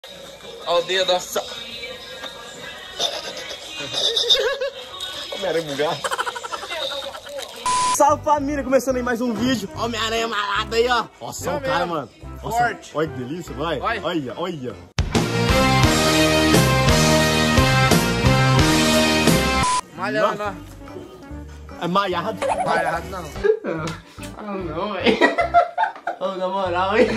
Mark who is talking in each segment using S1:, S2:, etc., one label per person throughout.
S1: Olha o dedo, ó.
S2: Homem-Aranha bugado. Salve família, começando aí mais um vídeo. Homem-Aranha malado aí, ó. Nossa, o cara, mano. Nossa,
S1: forte.
S2: Olha que delícia, vai.
S1: Vai.
S2: Olha, olha.
S1: Malhando, ó.
S2: É maiado.
S1: Malhado não.
S3: Ah, não, velho. Ô, na moral, hein?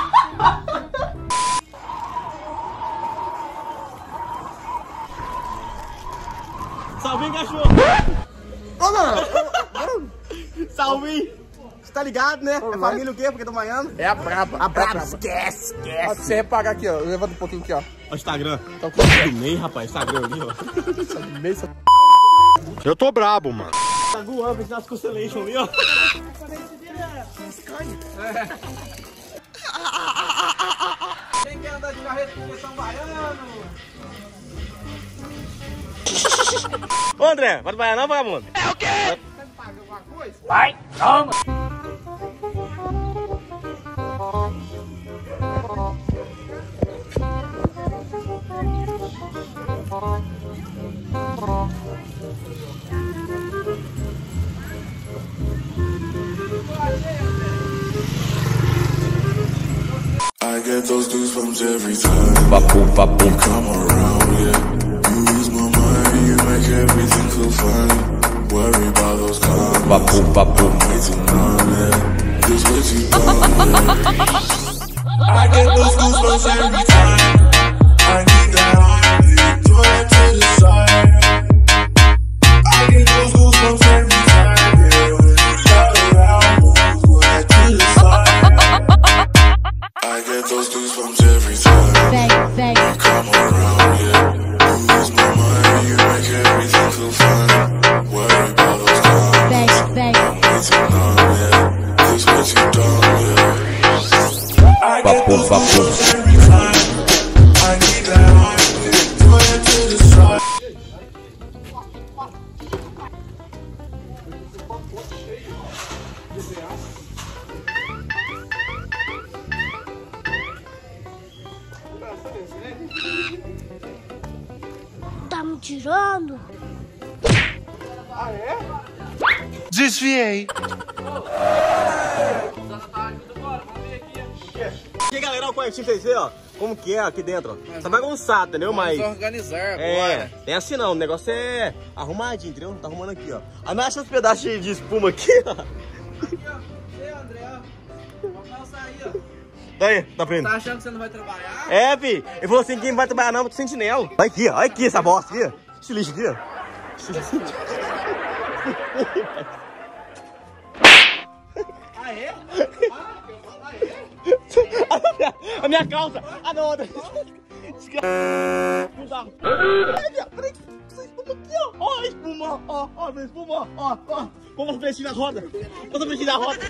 S2: Salve, cachorro.
S1: Ô, mano.
S2: Salve. Você tá ligado, né? É família o quê? Porque tô malhando.
S1: É a braba.
S2: A braba. Esquece,
S1: Ó,
S2: esquece.
S1: pra você reparar aqui, ó. Levanta um pouquinho aqui, ó.
S2: Ó o Instagram.
S1: Tá
S2: Do meio, rapaz. Instagram ali, ó.
S4: Eu tô brabo, mano.
S2: Tá voando, fez nas constellations ali, ó.
S1: Quem quer andar de carreta com São Baiano?
S2: Ô, André, vai trabalhar não, vagabundo?
S1: É o quê? Você me paga alguma coisa?
S3: Vai, toma!
S5: I get those goosebumps every time you come around, yeah. You ease my mind, you make everything feel fine. Worry about those comments, I'm way too numb, yeah. Just way too dumb, yeah. I get those goosebumps every time I need that heartbeat, throw it to the side. I get those goosebumps every time, yeah. When you're around, throw it to the side. I get those goosebumps every time you come around, yeah. You ease my mind, you make everything feel fine. Worry about those comments, I'm way too numb, yeah. This way too dumb, yeah. I get those goosebumps every time I need that heartbeat, throw it to the side.
S6: Tá me tirando?
S4: Desviei.
S2: E aí, galera, olha o quartinho pra vocês, ó. Como que é aqui dentro, ó. Tá bagunçado, entendeu? Mas
S1: Vamos organizar
S2: é,
S1: agora.
S2: tem assim não, o negócio é arrumadinho, entendeu? Tá arrumando aqui, ó. Aí não acha os pedaços de espuma aqui, ó.
S1: Aqui, ó. Ei, André, ó. Vamos passar aí, ó.
S2: Daí, tá prendendo.
S1: Tá achando que você não vai trabalhar?
S2: É, fi. Ele falou assim, quem não vai trabalhar não, pro sentinela. Olha aqui, ó. Olha aqui essa bosta aqui, ó. Esse lixo aqui, ó.
S1: Ah, é?
S2: A minha calça! Ah, não! Ai, viado, peraí! Essa espuma aqui, ó! Ó a espuma! Ó a espuma! Ó! Vamos mexer na roda! Vamos mexer na roda!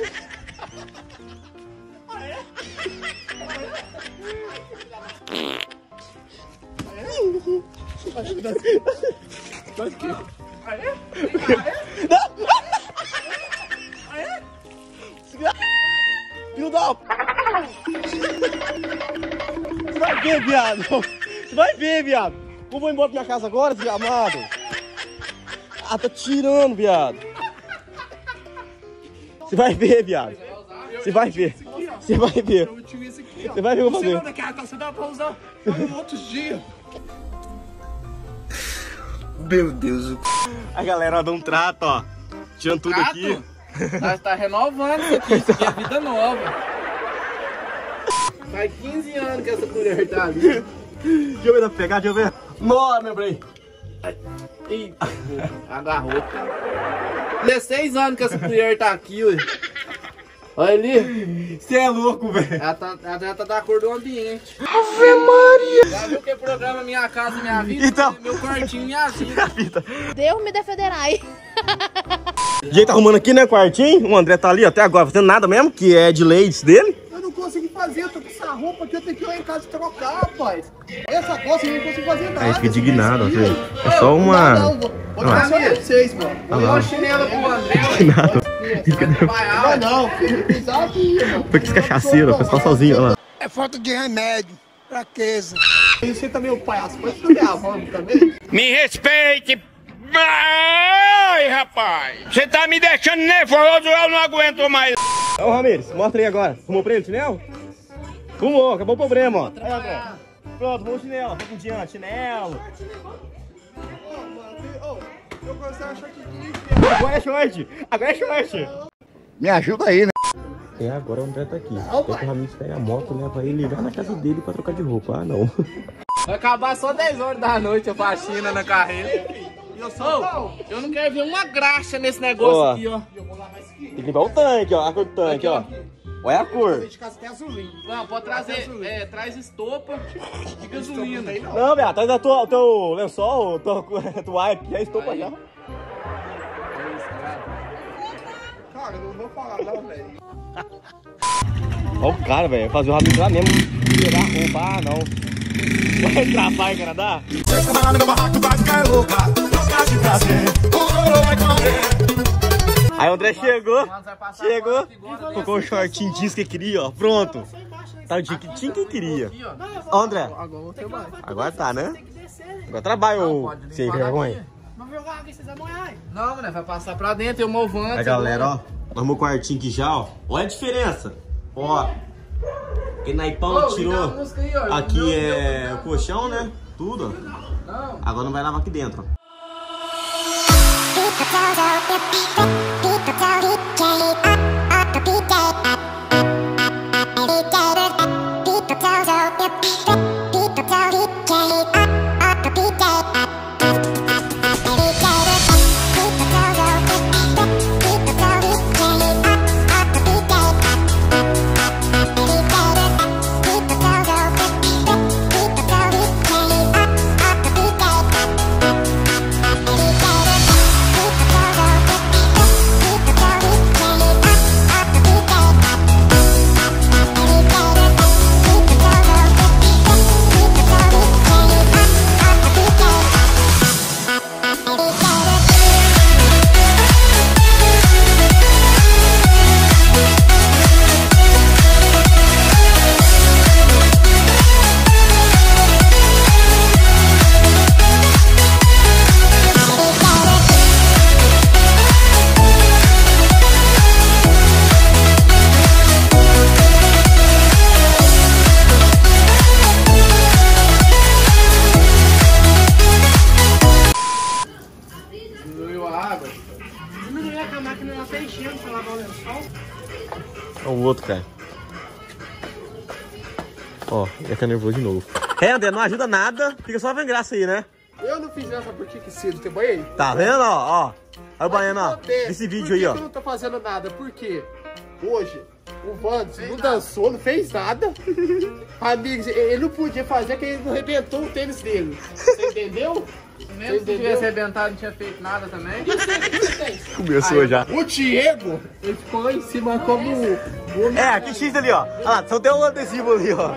S2: Ah, é?
S1: Ah, é?
S2: Não! Ah, é? Filho da... Você vai ver, viado! Você vai ver, viado! Eu vou embora pra minha casa agora, desgramado! Ah, tá tirando, viado! Você vai ver, viado! Você vai ver! Você vai ver!
S1: Eu tive esse aqui, ó.
S2: Você vai ver o que eu vou
S1: Você
S2: fazer!
S1: não quer, você dá pra usar em outros dias.
S5: Meu Deus,
S2: A galera dá um trato, ó! Tirando tudo aqui!
S1: Nós tá renovando isso aqui é vida nova. Faz 15 anos que essa colher tá ali.
S2: Deixa eu ver, dá pra pegar, deixa eu ver! Nossa, meu bem!
S1: Eita, agarrou. 16 anos que essa colher tá aqui, ué. Olha ali.
S2: Você é louco, velho!
S1: Ela já tá da cor do ambiente. Ave Maria! Já viu que programa Minha Casa Minha Vida?
S2: Então.
S1: Meu quartinho Minha Vida.
S6: Deus me defenderai.
S2: A gente tá arrumando aqui, né, quartinho? O André tá ali ó, até agora fazendo nada mesmo, que é de leite dele.
S7: Eu não consegui fazer, eu tô com essa roupa aqui, eu tenho que ir lá em casa trocar, rapaz. Essa coisa eu não consigo fazer nada.
S2: Aí fica indignado, ó.
S7: Filho.
S2: É só uma...
S7: Não, vou tirar só pra vocês, mano.
S1: Dá uma chinela pro André.
S2: Indignado.
S7: Não, filho, não precisava aqui, mano.
S2: Foi que cachaceiro, ó, foi só sozinho, ó lá.
S7: É falta de remédio. Fraqueza. E você também é o palhaço, pode subir a mão também?
S4: Me respeite! Ai, rapaz! Você tá me deixando nervoso, eu não aguento mais!
S2: Ô, Ramires, mostra aí agora. Fumou pra ele o chinelo? Fumou, acabou o problema, ó. Aí, agora. Pronto, vamos o chinelo, tá com diante, chinelo.
S7: Eu comecei a achar que...
S2: Agora é short, agora é short.
S7: Me ajuda aí, né?
S2: É, agora o André tá aqui. Tem que o Ramires pegar a moto, leva ele lá na casa dele pra trocar de roupa. Ah, não.
S1: Vai acabar só 10 horas da noite a faxina na carreta. Eu não quero ver uma graxa nesse negócio aqui, ó.
S2: Tem que limpar o tanque, ó. A cor do tanque, ó. Olha a cor.
S7: De casa tem azulinho.
S1: Não, pode trazer, traz estopa de gasolina.
S2: Não, velho, traz o teu lençol, tua toalha aqui, a estopa já.
S7: Cara, eu não vou falar não, velho.
S2: Olha o cara, velho, fazer o Ramires lá mesmo. Tirar a roupa, ah, não. Vai trabalhar em Canadá? Aí o André chegou, colocou o shortinho jeans que queria, ó, pronto. Tá o dia que tinha que queria. Ó, André, agora tá, né? Agora trabalha o sem vergonha.
S1: Não, né? Vai passar pra dentro, eu movando.
S2: Aí, galera, ó, arrumou o quartinho aqui já, ó. Olha a diferença. Ó, que Naipão tirou. Aqui é o colchão, né? Tudo, ó. Agora não vai lavar aqui dentro, ó. Olha o outro, cara. Ó, ia ficar nervoso de novo. É, André, não ajuda nada. Fica só vendo graça aí, né?
S7: Eu não fiz essa por que cedo, tem banheiro?
S2: Tá vendo, ó? Olha o baiano, ó. Esse vídeo aí, ó.
S7: Por que eu não tô fazendo nada? Porque hoje o Vandes não dançou, não fez nada. Amigos, ele não podia fazer porque ele não arrebentou o tênis dele. Você entendeu?
S1: Mesmo se tivesse arrebentado, não tinha feito nada também.
S2: Começou já.
S7: O Diego, ele ficou lá em cima como...
S2: É, aqui X ali, ó. Olha lá, só tem um adesivo ali, ó.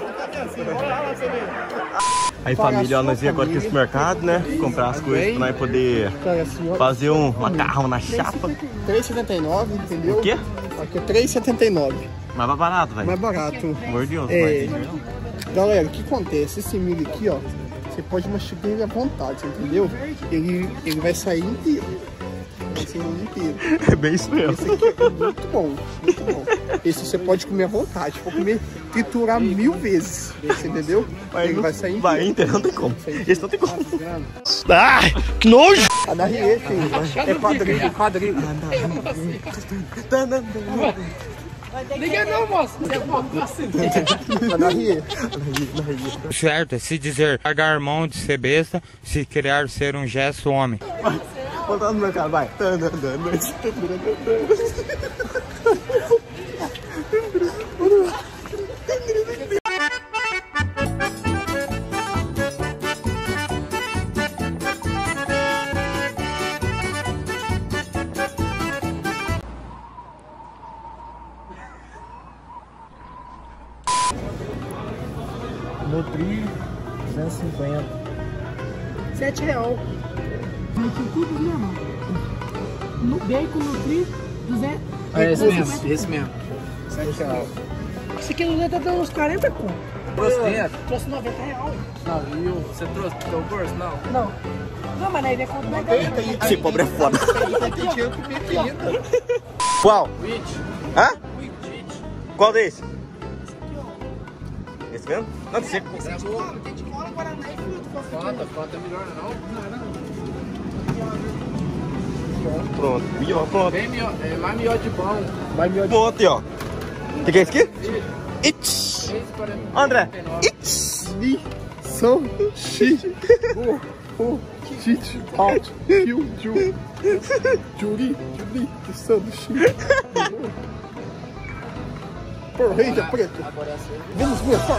S2: Aí, família, ó, nós ia agora aqui no supermercado, né? Comprar as coisas pra nós poder fazer um macarrão na chapa.
S7: R$3,79, entendeu?
S2: O quê?
S7: Aqui é R$3,79.
S2: Mais barato, velho.
S7: Mais barato.
S2: Amor de Deus,
S7: Galera, o que acontece? Esse milho aqui, ó, você pode mastigar ele à vontade, você entendeu? Ele vai sair inteiro. Vai sair inteiro.
S2: É bem isso mesmo.
S7: Esse aqui é muito bom, muito bom. Esse você pode comer à vontade. Pode comer, triturar 1000 vezes. Você entendeu? Ele vai sair inteiro.
S2: Vai inteiro, não tem como. Esse não tem como. Ai, que nojo!
S7: A da Rie, filho. É quadrilho, quadrilho.
S1: Liga não, moço.
S7: A da Rie.
S4: Certo é se dizer largar mão de ser besta, se criar ser um gesto homem.
S2: Volta no mercado, vai. Nutri 250.
S8: R$7. Meti tudo mesmo. No bacon, Nutri, 200.
S1: É esse mesmo, esse mesmo.
S7: R$7.
S8: Esse aqui no tá dando uns 40 conto.
S1: Trouxe dinheiro?
S8: Trouxe 90 reais.
S1: Não, e você trouxe teu bolso? Não.
S8: Não. Não, mas aí vem conta da
S2: Ser pobre é foda.
S7: Tem dinheiro comigo ainda.
S2: Qual?
S1: Witch.
S2: Hã?
S1: Witch.
S2: Qual desse? Esse mesmo? Não, você...
S7: Tem de cola, guaraná e fruta.
S1: Fanta é melhor, não?
S2: Pronto. Mió, pronto.
S1: Bem melhor, é mais melhor de pão.
S2: Pronto aí, ó. O que é isso aqui? It's. André. It's.
S7: São shit. Shit. Out. Kill. Juri. Sanduíche. Por rei da preta. Vamos começar.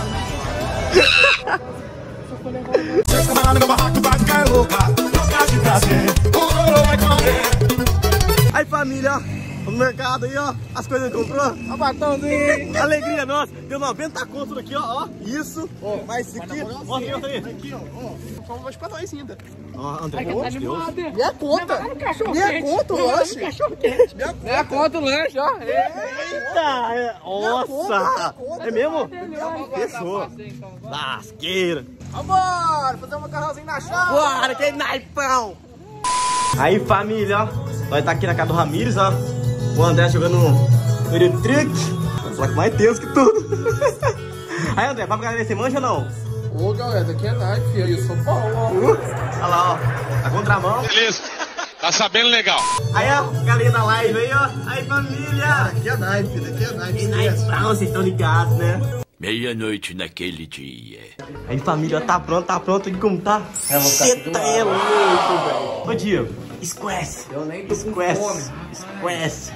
S2: Aí, família, ó. No mercado aí, ó. As coisas que comprou.
S1: Ó, batomzinho.
S2: Alegria nossa. Deu 90 conto aqui, ó. Isso. Mas isso aqui. Mostra aí.
S7: Aqui, ó. Só mais pra nós ainda.
S2: Ó, André.
S8: Tá animado.
S7: Minha conta. Minha conta, o lanche.
S1: Minha conta o lanche, ó.
S2: Eita! Nossa! É mesmo? Fechou. Lasqueira.
S7: Vambora, fazer um macarrãozinho na chave.
S2: Bora, que naipão! Aí, família, ó. Nós tá aqui na casa do Ramires, ó. O André jogando no Euro Truck. Só que mais tenso que tudo. Aí, André, pra galera, você manja ou não?
S7: Ô, galera, daqui é naipe, filho. Eu sou Paulo, ó.
S2: Olha lá, ó. A contramão.
S4: Beleza. Tá sabendo legal.
S2: Aí, ó. Galerinha da live aí, ó. Aí, família.
S7: Daqui é naipe, daqui é naipe.
S2: E naipão, vocês estão ligados, né?
S4: Meia-noite naquele dia.
S2: Aí, família, tá pronto aqui como tá? Você tá louco, velho. Ô, Diego, esquece.
S1: Eu nem tô com fome.
S2: Esquece.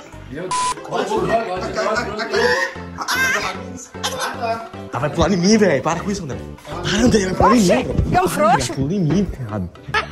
S2: Ah, vai pular em mim, velho. Para com isso, André. Para, André, vai pular em mim, velho.
S8: É um frouxo.
S2: Vai pular em mim, cara.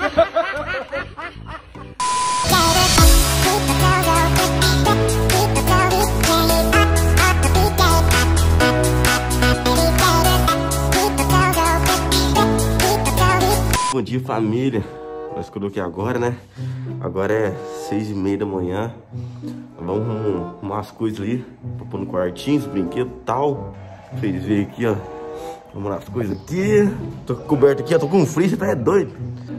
S2: Bom dia, família. Nós coloquei agora, né? Agora é 6h30 da manhã. Vamos arrumar as coisas ali pra pôr no quartinho, os brinquedos e tal. Vocês verem aqui, ó. Vamos arrumar as coisas aqui. Tô coberto aqui, ó. Tô com frio, você tá doido.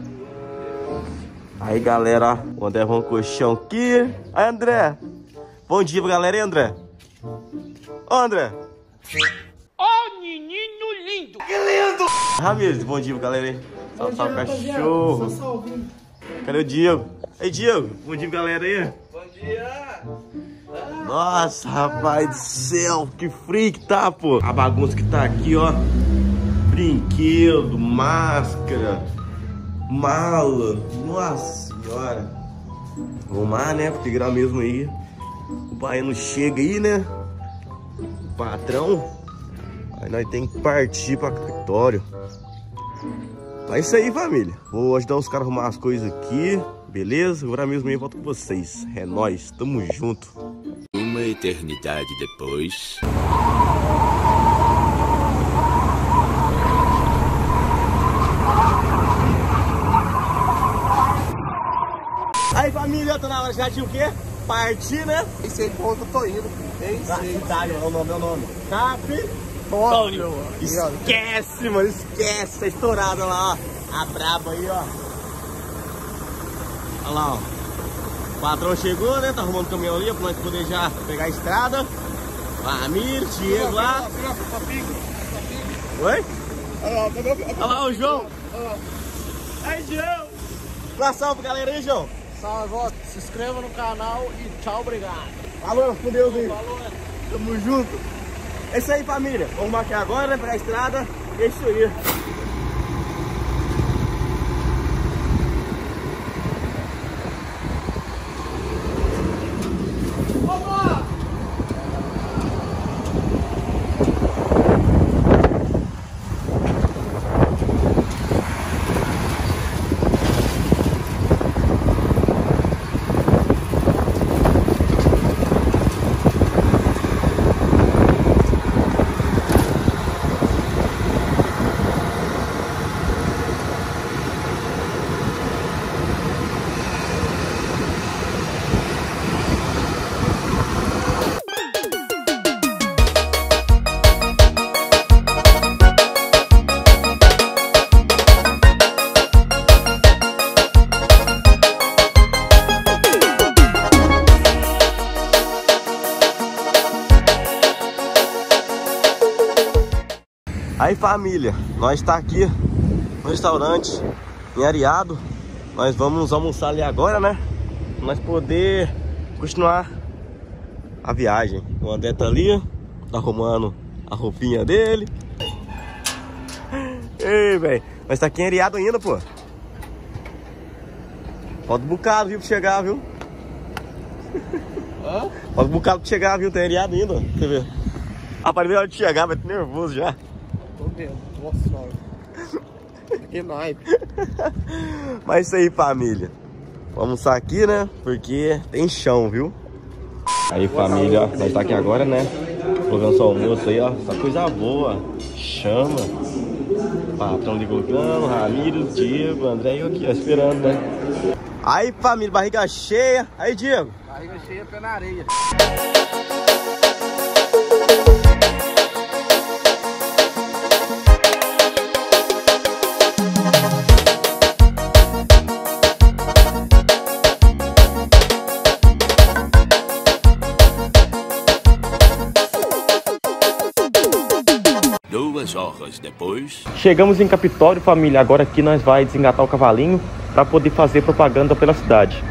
S2: Aí, galera, ó. O André arrumou um colchão aqui. Aí, André. Bom dia pra galera aí, André. Ô, André.
S4: Ô, menino lindo.
S2: Que lindo. Ramires, bom dia pra galera aí. Salve, cachorro. Cadê o Diego? Aí, Diego, bom dia, galera aí.
S1: Bom dia.
S2: Nossa, rapaz do céu, que frio que tá, pô. A bagunça que tá aqui, ó. Brinquedo, máscara, mala. Nossa senhora. Vamos lá, né? Porque grau mesmo aí. O baiano chega aí, né? O patrão. Aí nós temos que partir pra cartório. É isso aí, família. Vou ajudar os caras a arrumar as coisas aqui. Beleza? Agora mesmo eu volto com vocês. É nóis, tamo junto.
S4: Uma eternidade depois.
S2: Aí, família, tô na hora já de o quê? Partir, né?
S7: Esse aí, ponto, eu tô indo.
S2: Cidade, é o nome. Cap. Esquece, mano, esquece. Tá estourada lá, ó. A braba aí, ó. Olha lá, ó. O patrão chegou, né? Tá arrumando o caminhão ali pra nós poder já pegar a estrada. Ramiro, Diego lá. Oi? Olha lá o João. Aí, João. Dá salve pra galera aí, João.
S7: Salve, ó. Se inscreva no canal e tchau, obrigado.
S2: Falou, com Deus aí. Tamo junto. É isso aí, família. Vamos aqui agora, né? Pegar a estrada. É isso aí. Aí família, nós tá aqui no restaurante em Areado. Nós vamos almoçar ali agora, né? Pra nós poder continuar a viagem. O André tá ali, tá arrumando a roupinha dele. Ei, velho, nós tá aqui em Areado ainda, pô. Falta um bocado, viu, pra chegar, viu? Falta um bocado pra chegar, viu? Tá em Areado ainda, você vê. Rapaz, na hora de chegar, vai ter nervoso já.
S7: Tô vendo, nossa senhora. Que naipe.
S2: Mas isso aí, família. Vamos almoçar aqui, né? Porque tem chão, viu? Aí, família, ó, nós tá aqui agora, né? Provando nosso almoço aí, ó. Essa coisa boa. Chama. Patrão ligou o Ramiro, Diego, André e eu aqui, ó, esperando, né? Aí, família, barriga cheia. Aí, Diego.
S1: Barriga cheia, pé na areia.
S4: Horas depois.
S2: Chegamos em Capitólio, família. Agora aqui nós vai desengatar o cavalinho para poder fazer propaganda pela cidade.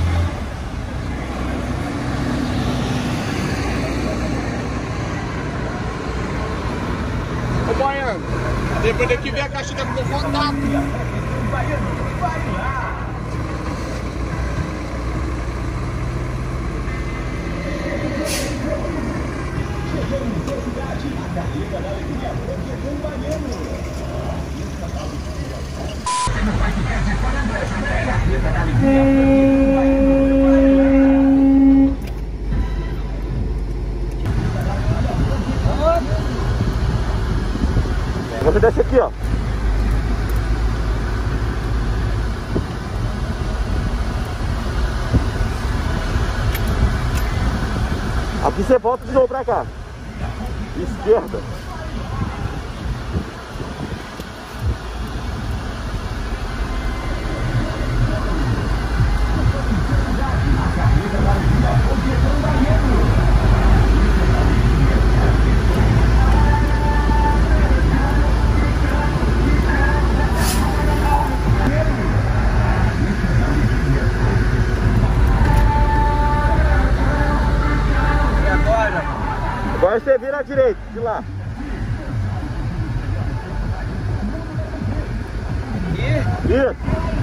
S7: Ô, Baiano, depois daqui vem a caixa com contato.
S2: Você desce aqui, ó. Aqui você volta de novo pra cá. Esquerda. Agora você vira à direita, de lá. Isso.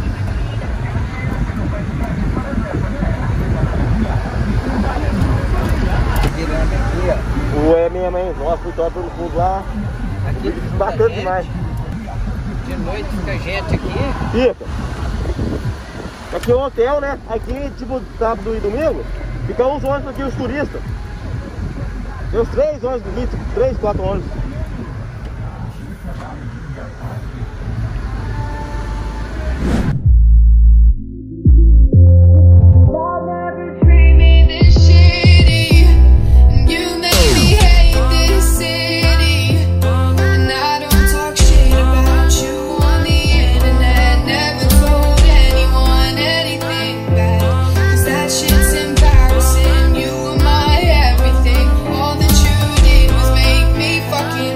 S2: O é mesmo, hein? Nossa, fui todo no fundo lá.
S3: Aqui
S2: bacana demais.
S3: de noite fica gente aqui.
S2: Fica. Aqui é um hotel, né? Aqui, tipo, sábado e domingo, fica uns ônibus aqui, os turistas. Tem uns 3 ônibus, 3, 4 ônibus.
S9: Fucking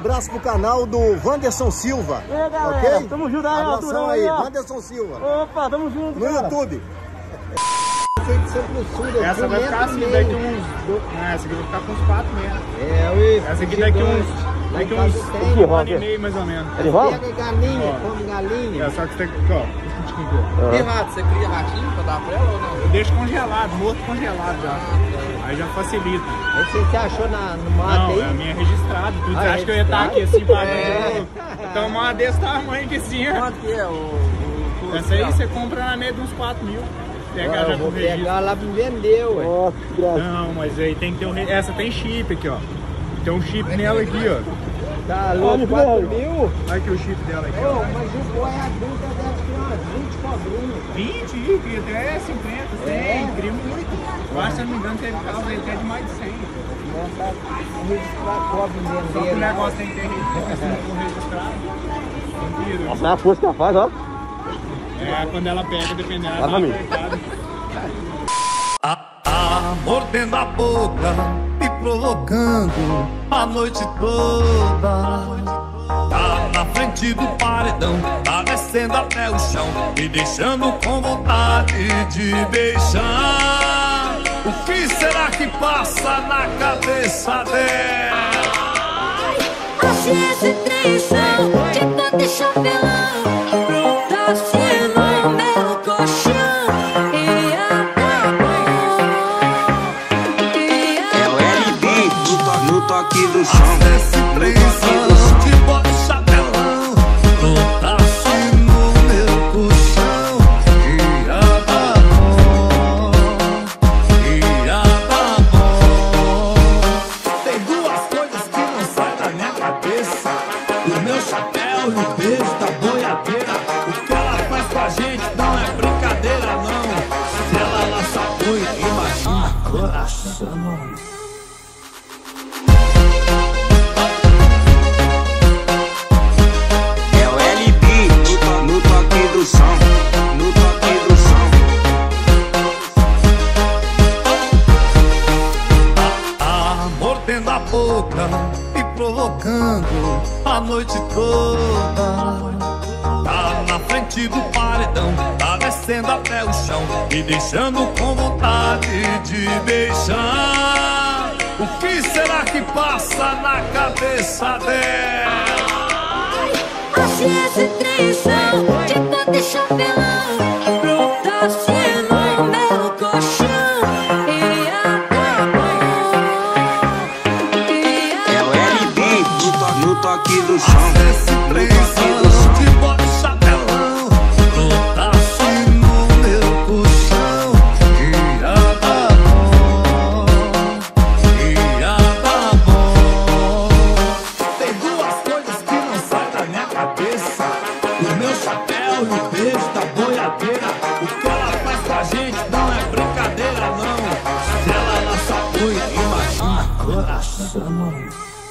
S2: abraço pro canal do Wanderson Silva.
S9: E aí, galera,
S2: ok?
S9: tamo junto aí,
S2: abração aí, Wanderson Silva.
S9: Opa, tamo junto,
S2: no
S9: cara.
S2: YouTube.
S7: Essa vai ficar assim, daqui uns... Essa aqui vai ficar com uns 4 metros. Essa aqui daqui uns um ano e meio, mais ou menos.
S9: É de rola?
S7: Pega galinha, come galinha. Só que você tem que, ó,
S1: E rato, você cria ratinho pra dar pra ela ou não?
S7: eu deixo congelado, morto congelado já. Aí já facilita.
S9: Aí você achou no mato
S7: Não,
S9: aí?
S7: é a minha registrada. Tu acha que eu ia estar aqui assim, pagando? Então uma desse tamanho aqui assim.
S1: Quanto que é o
S7: Essa aí você compra na média de uns 4 mil. Pegar já com o registro.
S9: Pegar lá pra vender, ué. Nossa, que graça.
S7: Não, mas aí tem que ter um registro. Essa tem chip aqui, ó. Tem um chip nela aqui, ó.
S9: Tá louco, 4 mil?
S7: Olha aqui o chip dela aqui,
S9: Ô,
S7: ó.
S9: mas o boi adulto deve ter umas 20 cobrinhas.
S7: 20, até 50, 100, cria muito. Eu acho, se eu não me engano, teve caso aí que é de mais de 100.
S9: Registrar cobre
S7: Só que o
S9: vender.
S7: negócio tem que ter registrado. Sentido.
S9: Nossa, é a força que ela faz, ó.
S7: É, quando ela pega, dependendo, ela
S9: Vai,
S7: tá
S9: amigo.
S7: apertada.
S5: Mordendo a boca, me provocando a noite toda. Tá na frente do paredão, tá descendo até o chão, me deixando com vontade de beijar. O que será que passa na cabeça dela?
S10: Achei esse trenzão de poder chapelão, pronta assim no meu colchão. Ia dar bom, ia
S5: É o LB no toque do som. Esse trenzão de bota chapelão, pronta assim no meu colchão. Ia dar bom, ia dar bom. Tem duas coisas que não saem da minha cabeça: o meu chapéu e o beijo da boiadeira. O que ela faz com a gente não é brincadeira, não. Se ela lança punho, imagina coração. É o LB no toque do som, no toque do som. Mordendo a boca e provocando a noite toda. Tá na frente do paredão, tá descendo até o chão, me deixando com vontade de beijar. O que será que passa na cabeça dela?
S10: achei esse trenzão de poder chapelão, pronta assim no meu colchão. Ia dar bom,
S5: É o LB no toque do som. Esse trenzão de bota chapelão, pronta assim no meu colchão. Ia dar bom, ia dar bom. Tem duas coisas que não saem da minha cabeça: o meu chapéu e o beijo da boiadeira. O que ela faz com a gente não é brincadeira, não. Se ela lança punho, imagina coração.